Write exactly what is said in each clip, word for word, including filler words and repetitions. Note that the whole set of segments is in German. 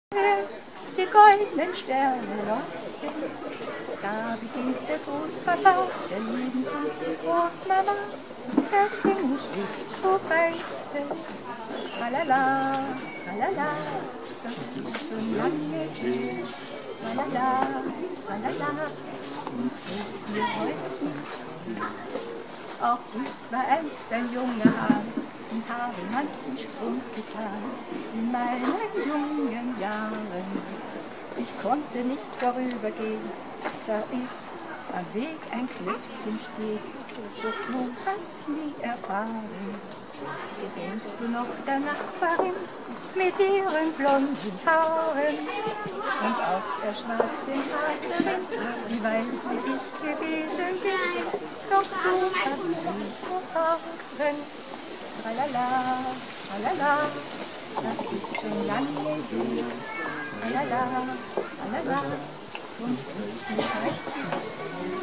Die goldenen Sterne leuchten, da beginnt der Großpapa, der lieben Tante Großmama, Herzchen schlägt so feinstes, tralala, tralala, das ist schon lange her, tralala, tralala, und fällt's mir heute nicht. Auch ich war einst ein junger Hahn und habe manchen Sprung getan in meinen jungen Jahren. Ich konnte nicht vorübergehen, sah ich am Weg ein Klößchen steht, so du hast nie erfahren. Gedenkst du noch der Nachbarin mit ihren blonden Haaren und auch der schwarzen Katerin, die weiß, wie ich gewesen bin, doch du hast nie erfahren. Tralala, tralala, das ist schon lange her. Tralala, tralala, und willst mich heute stellen.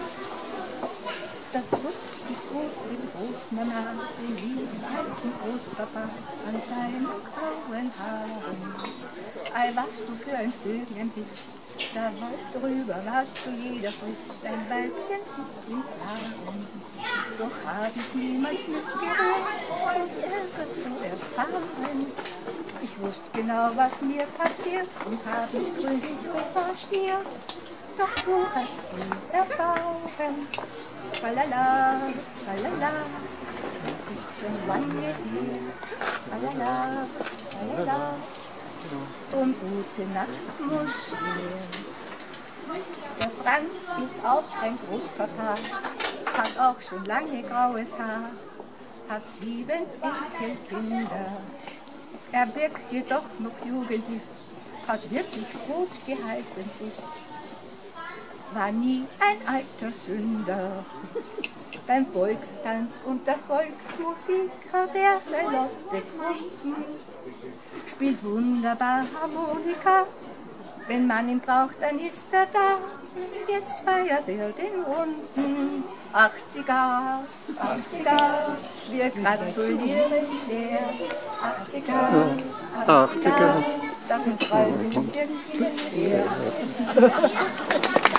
Da zuckt die große Großmama, den lieben alten Großpapa, an seinen grauen Haaren. Ei, was du für ein Vöglein bist, da weit drüber war zu jeder Frist ein Weibchen sich im Klaren. Doch hab ich niemals mitgehört, uns Ärger zu erfahren. Ich wusste genau, was mir passiert und hab mich gründlich revanchiert. Doch du hast nie erfahren. Tralala, tralala, das ist schon lange her. Tralala, tralala, und gute Nacht muss her. Der Franz ist auch ein Großpapa, hat auch schon lange graues Haar, hat sieben Enkelkinder. Er wirkt jedoch noch jugendlich, hat wirklich gut gehalten sich, war nie ein alter Sünder. Beim Volkstanz und der Volksmusik hat er seine Lotte gefunden, spielt wunderbar Harmonika, wenn man ihn braucht, dann ist er da. Jetzt feiert er den Runden. achtziger, achtziger, wir gratulieren sehr. achtziger, achtziger, das freut uns wirklich sehr.